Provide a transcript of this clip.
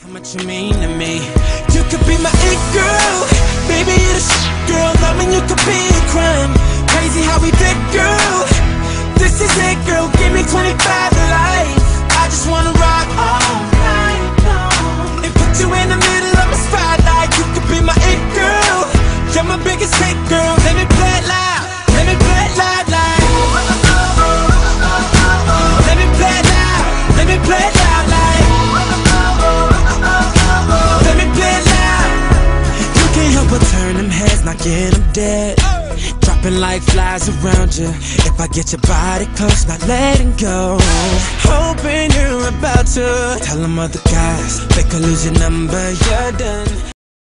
How much you mean to me? You could be my it girl, baby, you're the shit girl. Loving you could be a crime. Crazy how we fit, girl. This is it, girl. Give me 25 to life. I just wanna rock all night long and put you in the middle of my spotlight. You could be my it girl. You're my biggest hit, girl. Let me play it loud. Let me play it loud, like. Let me play it loud. Let me play it loud, like. Let me play it loud. You can't help but turn them heads, not get them dead. Dropping like flies around you. If I get your body close, not letting go. Hoping you're about to tell them other guys they could lose your number, you're done.